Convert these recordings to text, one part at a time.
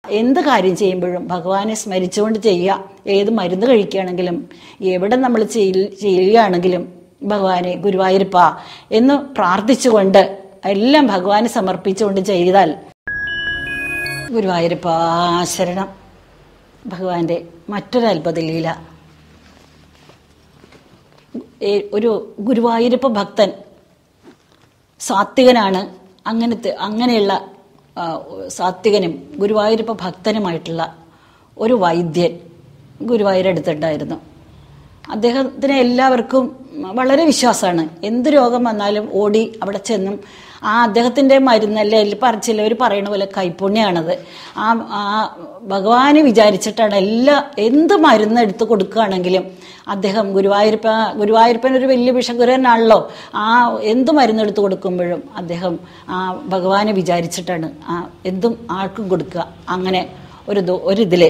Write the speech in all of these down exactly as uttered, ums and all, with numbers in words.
എന്ത് കാര്യം ചെയ്യുമ്പോഴും ഭഗവാനെ സ്മരിച്ചുകൊണ്ട് ചെയ്യുക. ഏത് മരുന്ന് കഴിക്കുകയാണെങ്കിലും എവിടെ നമ്മൾ ചെയ്യുകയാണെങ്കിലും ഭഗവാനെ ഗുരുവായൂരപ്പ എന്ന് പ്രാർത്ഥിച്ചുകൊണ്ട് എല്ലാം ഭഗവാനെ സമർപ്പിച്ചുകൊണ്ട് ചെയ്താൽ ഗുരുവായൂരപ്പ ശരണം. ഭഗവാന്റെ മറ്റൊരു അത്ഭുത ലീല. ഒരു ഗുരുവായൂരപ്പ ഭക്തൻ സാത്വികനാണ്. അങ്ങനത്തെ അങ്ങനെയുള്ള സാത്വികനും ഗുരുവായൂരപ്പ ഭക്തനുമായിട്ടുള്ള ഒരു വൈദ്യൻ ഗുരുവായൂരടുത്തുണ്ടായിരുന്നു. അദ്ദേഹത്തിന് എല്ലാവർക്കും വളരെ വിശ്വാസമാണ്. എന്ത് രോഗം വന്നാലും ഓടി അവിടെ ചെന്നും ആ അദ്ദേഹത്തിൻ്റെ മരുന്നല്ലേ പറച്ചില്ല അവർ പറയണ പോലെ കൈപ്പുണ്യാണത്. ആ ആ ഭഗവാനെ വിചാരിച്ചിട്ടാണ് എല്ലാ എന്ത് മരുന്ന് എടുത്ത് കൊടുക്കുകയാണെങ്കിലും അദ്ദേഹം ഗുരുവായൂരപ്പ ഗുരുവായൂരപ്പൻ ഒരു വലിയ വിഷഗുരനാണല്ലോ. ആ എന്ത് മരുന്നെടുത്ത് കൊടുക്കുമ്പോഴും അദ്ദേഹം ആ ഭഗവാനെ വിചാരിച്ചിട്ടാണ് ആ എന്തും ആർക്കും കൊടുക്കുക. അങ്ങനെ ഒരു ഒരിതിൽ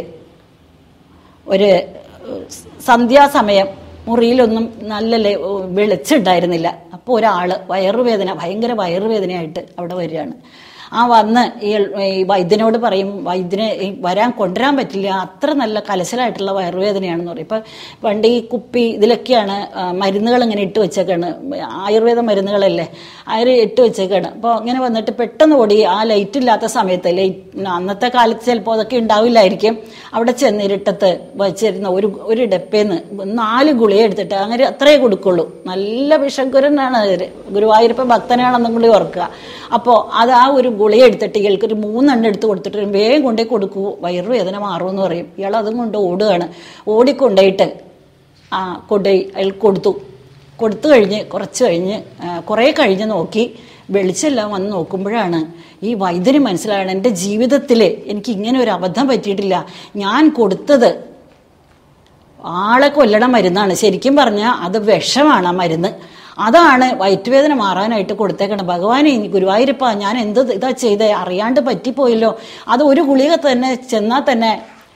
ഒരു സന്ധ്യാസമയം മുറിയിലൊന്നും നല്ല വെളിച്ചുണ്ടായിരുന്നില്ല. അപ്പോൾ ഒരാൾ വയറുവേദന ഭയങ്കര വയറുവേദനയായിട്ട് അവിടെ വരികയാണ്. ആ വന്ന് ഈ വൈദ്യനോട് പറയും, വൈദ്യനെ വരാൻ കൊണ്ടുവരാൻ പറ്റില്ല, അത്ര നല്ല കലശലായിട്ടുള്ള വയറുവേദനയാണെന്ന് പറയും. ഇപ്പം പണ്ട് ഈ കുപ്പി ഇതിലൊക്കെയാണ് മരുന്നുകൾ ഇങ്ങനെ ഇട്ട് വെച്ചേക്കാണ്, ആയുർവേദ മരുന്നുകളല്ലേ അവർ ഇട്ട് വെച്ചേക്കാണ്. അപ്പോൾ അങ്ങനെ വന്നിട്ട് പെട്ടെന്ന് ഓടി ആ ലൈറ്റ് ഇല്ലാത്ത സമയത്ത്, ലൈറ്റ് അന്നത്തെ കാലത്ത് ചിലപ്പോൾ അതൊക്കെ ഉണ്ടാവില്ലായിരിക്കും, അവിടെ ചെന്ന് ഇരുട്ടത്ത് വെച്ചിരുന്ന ഒരു ഒരു ഡപ്പേന്ന് നാല് ഗുളിക എടുത്തിട്ട് അങ്ങനെ അത്രയേ കൊടുക്കുള്ളൂ. നല്ല വിഷഗുരനാണ്, ഗുരുവായൂരപ്പ ഭക്തനാണെന്നും കൂടി ഓർക്കുക. അപ്പോൾ അത് ആ ഒരു ഗുളിക എടുത്തിട്ട് ഇയാൾക്ക് ഒരു മൂന്നെണ്ണം എടുത്ത് കൊടുത്തിട്ട് വേഗം കൊണ്ടേ കൊടുക്കൂ, വയറുവേദന മാറുമെന്ന് പറയും. ഇയാൾ അതും കൊണ്ട് ഓടുകയാണ്. ഓടിക്കൊണ്ടുപോയിട്ട് ആ കൊണ്ടുപോയി അയാൾ കൊടുത്തു. കൊടുത്തു കഴിഞ്ഞ് കുറച്ച് കഴിഞ്ഞ് കുറേ കഴിഞ്ഞ് നോക്കി വെളിച്ചെല്ലാം വന്ന് നോക്കുമ്പോഴാണ് ഈ വൈദ്യന് മനസ്സിലാകണം, എൻ്റെ ജീവിതത്തിൽ എനിക്ക് ഇങ്ങനെ ഒരു അബദ്ധം പറ്റിയിട്ടില്ല. ഞാൻ കൊടുത്തത് ആളെ കൊല്ലണ മരുന്നാണ്. ശരിക്കും പറഞ്ഞാൽ അത് വിഷമാണ് ആ മരുന്ന്. അതാണ് വയറ്റുവേദന മാറാനായിട്ട് കൊടുത്തേക്കണം. ഭഗവാനെ ഗുരുവായൂരപ്പ ഞാൻ എന്ത് ഇതാ ചെയ്തേ, അറിയാണ്ട് പറ്റിപ്പോയല്ലോ. അത് ഒരു ഗുളിക തന്നെ ചെന്നാൽ തന്നെ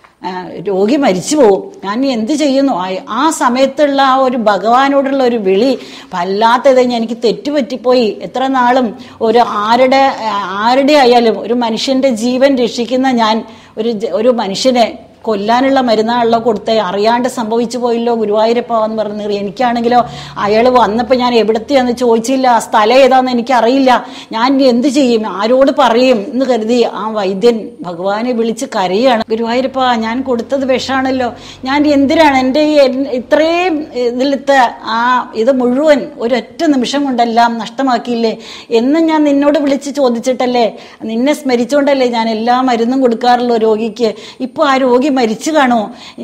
രോഗി മരിച്ചു പോകും. ഞാൻ എന്ത് ചെയ്യുന്നു? ആ സമയത്തുള്ള ആ ഒരു ഭഗവാനോടുള്ള ഒരു വിളി വല്ലാത്തത്. എനിക്ക് തെറ്റുപറ്റിപ്പോയി. എത്ര നാളും ഒരു ആരുടെ ആരുടെ ആയാലും ഒരു മനുഷ്യന്റെ ജീവൻ രക്ഷിക്കുന്ന ഞാൻ ഒരു ഒരു മനുഷ്യനെ കൊല്ലാനുള്ള മരുന്നാണല്ലോ കൊടുത്തേ, അറിയാണ്ട് സംഭവിച്ചു പോയല്ലോ ഗുരുവായൂരപ്പ എന്ന് പറഞ്ഞു. എനിക്കാണെങ്കിലോ അയാൾ വന്നപ്പോൾ ഞാൻ എവിടത്തെയാന്ന് ചോദിച്ചില്ല, സ്ഥലം ഏതാന്ന് എനിക്കറിയില്ല, ഞാൻ എന്ത് ചെയ്യും, ആരോട് പറയും എന്ന് കരുതി ആ വൈദ്യൻ ഭഗവാനെ വിളിച്ച് കരയാണ്. ഗുരുവായൂരപ്പ ഞാൻ കൊടുത്തത് വിഷാണല്ലോ, ഞാൻ എന്തിനാണ് എൻ്റെ ഈ ഇത്രയും ഇതിലത്തെ ആ ഇത് മുഴുവൻ ഒരൊറ്റ നിമിഷം കൊണ്ടെല്ലാം നഷ്ടമാക്കിയില്ലേ എന്ന് ഞാൻ നിന്നോട് വിളിച്ച് ചോദിച്ചിട്ടല്ലേ, നിന്നെ സ്മരിച്ചുകൊണ്ടല്ലേ ഞാൻ എല്ലാ മരുന്നും കൊടുക്കാറുള്ളൂ രോഗിക്ക്. ഇപ്പോൾ ആ രോഗി മരിച്ചു കാണോ?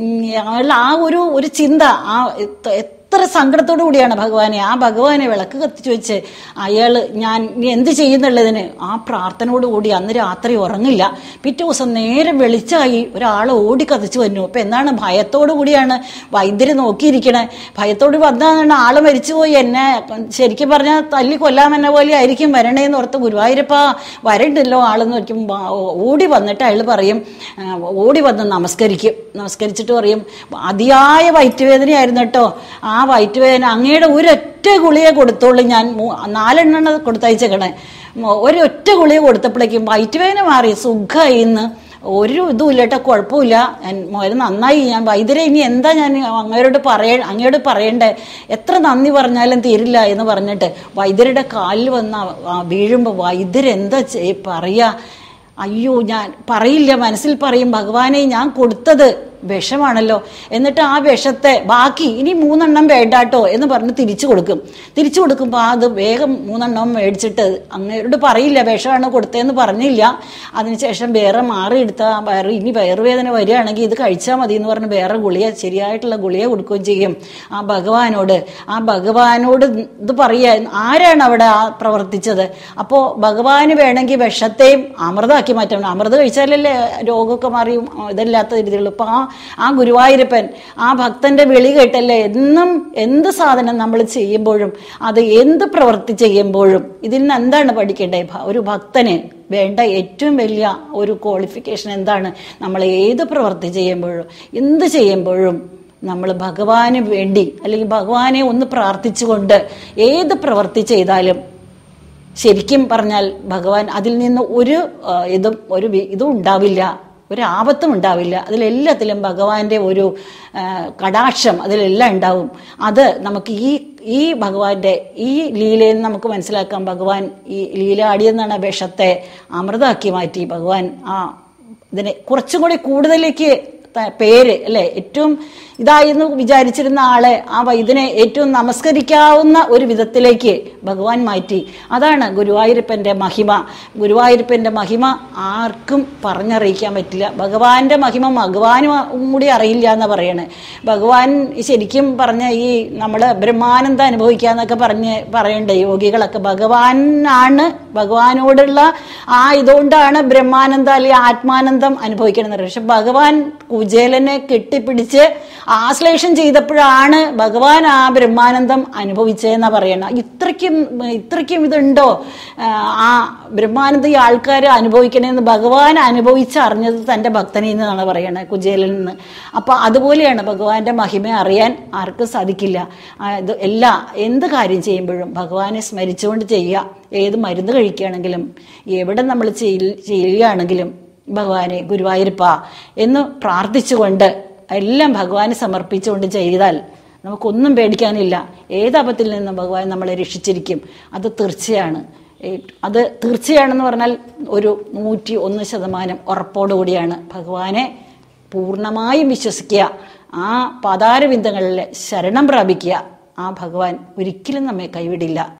ആ ഒരു ഒരു ചിന്ത, ആ എത്ര സങ്കടത്തോടു കൂടിയാണ് ഭഗവാനെ ആ ഭഗവാനെ വിളക്ക് കത്തിച്ചു വെച്ച് അയാൾ ഞാൻ എന്ത് ചെയ്യുന്നുള്ളതിന് ആ പ്രാർത്ഥനയോടുകൂടി അന്ന് രാത്രി ഉറങ്ങില്ല. പിറ്റേ ദിവസം നേരെ വെളിച്ചായി ഒരാൾ ഓടി കത്തിച്ചു വന്നു. അപ്പം എന്താണ്, ഭയത്തോടു കൂടിയാണ് വൈദ്യര് നോക്കിയിരിക്കണേ. ഭയത്തോട് വന്നാണ് ആള് മരിച്ചുപോയി, എന്നെ ശരിക്കും പറഞ്ഞാൽ തല്ലി കൊല്ലാമെന്നെ പോലെ ആയിരിക്കും വരണേന്ന് ഓർത്ത് ഗുരുവായൂരപ്പ വരണ്ടല്ലോ ആളെന്ന് വയ്ക്കും. ഓടി വന്നിട്ട് അയാൾ പറയും, ഓടി വന്ന് നമസ്കരിക്കും. നമസ്കരിച്ചിട്ട് പറയും, അതിയായ വയറ്റുവേദനയായിരുന്നു കേട്ടോ, ആ വയറ്റുവേദന അങ്ങയുടെ ഒരൊറ്റ ഗുളിക കൊടുത്തോളൂ, ഞാൻ നാലെണ്ണം കൊടുത്തയച്ചേക്കണേ, ഒരൊറ്റ ഗുളിക കൊടുത്തപ്പോഴേക്കും വയറ്റുവേദന മാറി സുഖമായി. ഇന്ന് ഒരു ഇതും ഇല്ല കേട്ടോ, കുഴപ്പമില്ല, ഞാൻ നന്നായി. ഞാൻ വൈദ്യരെ ഇനി എന്താ ഞാൻ അങ്ങയോട് പറയ അങ്ങയോട് പറയണ്ടേ, എത്ര നന്ദി പറഞ്ഞാലും തീരില്ല എന്ന് പറഞ്ഞിട്ട് വൈദ്യരുടെ കാലിൽ വന്ന് വീഴുമ്പോൾ വൈദ്യരെന്താ പറയാ, അയ്യോ ഞാൻ പറയില്ല, മനസ്സിൽ പറയും ഭഗവാനെ ഞാൻ കൊടുത്തത് വിഷമാണല്ലോ, എന്നിട്ട് ആ വിഷത്തെ ബാക്കി ഇനി മൂന്നെണ്ണം വേണ്ടാട്ടോ എന്ന് പറഞ്ഞ് തിരിച്ചു കൊടുക്കും. തിരിച്ചു കൊടുക്കുമ്പോൾ അത് വേഗം മൂന്നെണ്ണം മേടിച്ചിട്ട് അങ്ങോട്ട് പറയില്ല വിഷമാണ് കൊടുത്തതെന്ന് പറഞ്ഞില്ല. അതിനുശേഷം വേറെ മാറിയെടുത്ത വയറ് ഇനി വയറുവേദന വരികയാണെങ്കിൽ ഇത് കഴിച്ചാൽ മതി എന്ന് പറഞ്ഞ് വേറെ ഗുളിക ശരിയായിട്ടുള്ള ഗുളിക കൊടുക്കുകയും ചെയ്യും ആ ഭഗവാനോട്. ആ ഭഗവാനോട് ഇത് പറയുക, ആരാണ് അവിടെ ആ പ്രവർത്തിച്ചത്? അപ്പോൾ ഭഗവാന് വേണമെങ്കിൽ വിഷത്തെയും അമൃതമാക്കി മാറ്റണം. അമൃത കഴിച്ചാലല്ലേ രോഗമൊക്കെ മാറിയും ഇതല്ലാത്ത രീതിയിലുള്ളൂ. അപ്പോൾ ആ ആ ഗുരുവായൂരപ്പൻ ആ ഭക്തന്റെ വിളി കേട്ടല്ലേ എന്നും എന്ത് സാധനം നമ്മൾ ചെയ്യുമ്പോഴും അത് എന്ത് പ്രവൃത്തി ചെയ്യുമ്പോഴും ഇതിൽ നിന്ന് എന്താണ് പഠിക്കേണ്ടത്? ഒരു ഭക്തന് വേണ്ട ഏറ്റവും വലിയ ഒരു ക്വാളിഫിക്കേഷൻ എന്താണ്? നമ്മൾ ഏത് പ്രവൃത്തി ചെയ്യുമ്പോഴും എന്ത് ചെയ്യുമ്പോഴും നമ്മൾ ഭഗവാന് വേണ്ടി അല്ലെങ്കിൽ ഭഗവാനെ ഒന്ന് പ്രാർത്ഥിച്ചുകൊണ്ട് ഏത് പ്രവൃത്തി ചെയ്താലും ശരിക്കും പറഞ്ഞാൽ ഭഗവാൻ അതിൽ നിന്ന് ഒരു ഇതും ഒരു ഇതും ഉണ്ടാവില്ല ഒരാപത്തും ഉണ്ടാവില്ല. അതിലെല്ലാത്തിലും ഭഗവാന്റെ ഒരു കടാക്ഷം അതിലെല്ലാം ഉണ്ടാവും. അത് നമുക്ക് ഈ ഈ ഭഗവാന്റെ ഈ ലീലയിൽ നമുക്ക് മനസ്സിലാക്കാം. ഭഗവാൻ ഈ ലീല ആടിയെന്നാണ് വിഷത്തെ അമൃതാക്കി മാറ്റി. ഭഗവാൻ ആ ഇതിനെ കുറച്ചും കൂടി കൂടുതലേക്ക് പേര് അല്ലെ, ഏറ്റവും ഇതായിരുന്നു വിചാരിച്ചിരുന്ന ആളെ ആ ഇതിനെ ഏറ്റവും നമസ്കരിക്കാവുന്ന ഒരു വിധത്തിലേക്ക് ഭഗവാൻ മാറ്റി. അതാണ് ഗുരുവായൂരപ്പന്റെ മഹിമ. ഗുരുവായൂരപ്പന്റെ മഹിമ ആർക്കും പറഞ്ഞറിയിക്കാൻ പറ്റില്ല. ഭഗവാന്റെ മഹിമ ഭഗവാനും കൂടി അറിയില്ല എന്ന് പറയണേ. ഭഗവാൻ ശരിക്കും പറഞ്ഞ ഈ നമ്മള് ബ്രഹ്മാനന്ദം അനുഭവിക്കാന്നൊക്കെ പറഞ്ഞ് പറയണ്ടേ യോഗികളൊക്കെ. ഭഗവാനാണ്, ഭഗവാനോടുള്ള ആ ഇതുകൊണ്ടാണ് ബ്രഹ്മാനന്ദം അല്ലെങ്കിൽ ആത്മാനന്ദം അനുഭവിക്കണമെന്ന് പറയും. പക്ഷെ ഭഗവാൻ കുചേലനെ കെട്ടിപ്പിടിച്ച് ആശ്ലേഷം ചെയ്തപ്പോഴാണ് ഭഗവാൻ ആ ബ്രഹ്മാനന്ദം അനുഭവിച്ചതെന്നാ പറയണം. ഇത്രയ്ക്കും ഇത്രയ്ക്കും ഇതുണ്ടോ ആ ബ്രഹ്മാനന്ദം ഈ ആൾക്കാർ അനുഭവിക്കണമെന്ന് ഭഗവാൻ അനുഭവിച്ചറിഞ്ഞത് തൻ്റെ ഭക്തനിൽ നിന്നാണ് പറയണത്, കുചേലനിൽ നിന്ന്. അപ്പൊ അതുപോലെയാണ് ഭഗവാന്റെ മഹിമ അറിയാൻ ആർക്കും സാധിക്കില്ല. ഇത് എല്ലാ എന്ത് കാര്യം ചെയ്യുമ്പോഴും ഭഗവാനെ സ്മരിച്ചുകൊണ്ട് ചെയ്യുക. ഏത് മരുന്ന് കഴിക്കുകയാണെങ്കിലും എവിടെ നമ്മൾ ചെയ്യുകയാണെങ്കിലും ഭഗവാനെ ഗുരുവായൂരപ്പ എന്ന് പ്രാർത്ഥിച്ചുകൊണ്ട് എല്ലാം ഭഗവാനെ സമർപ്പിച്ചുകൊണ്ട് ചെയ്താൽ നമുക്കൊന്നും പേടിക്കാനില്ല. ഏതപത്തിൽ നിന്നും ഭഗവാൻ നമ്മളെ രക്ഷിച്ചിരിക്കും. അത് തീർച്ചയാണ്. അത് തീർച്ചയാണെന്ന് പറഞ്ഞാൽ ഒരു നൂറ്റി ഒന്ന് ശതമാനം ഉറപ്പോടുകൂടിയാണ്. ഭഗവാനെ പൂർണ്ണമായും വിശ്വസിക്കുക, ആ പാതാരബിന്ദങ്ങളിൽ ശരണം പ്രാപിക്കുക. ആ ഭഗവാൻ ഒരിക്കലും നമ്മെ കൈവിടില്ല.